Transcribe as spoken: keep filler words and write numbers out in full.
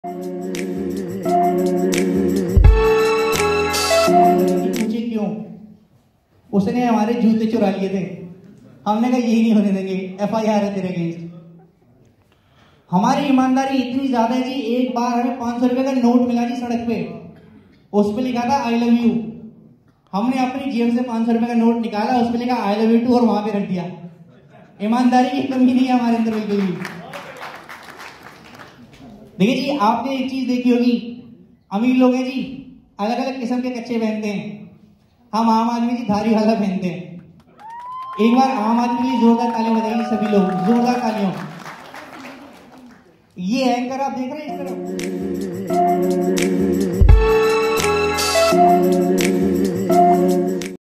पूछे क्यों? उसने हमारे जूते चुरा लिए थे। हमने कहा यही नहीं होने देंगे, एफ आई आर है तेरे अगेंस्ट। हमारी ईमानदारी इतनी ज्यादा है जी, एक बार हमें पांच सौ रुपए का नोट मिला जी सड़क पे, उस पे लिखा था आई लव यू। हमने अपनी जेब से पांच सौ रुपए का नोट निकाला, उस पे लिखा आई लव यू टू और वहां पे रख दिया। ईमानदारी की कमी नहीं है हमारे अंदर बिल्कुल भी। देखिए जी, आपने एक चीज देखी होगी, अमीर लोग हैं जी अलग अलग किस्म के कच्चे पहनते हैं, हम आम आदमी जी धारी वाला पहनते हैं। एक बार आम आदमी के लिए जोरदार तालियां बजाइए सभी लोग, जोरदार तालियों। ये एंकर आप देख रहे हैं इस तरफ,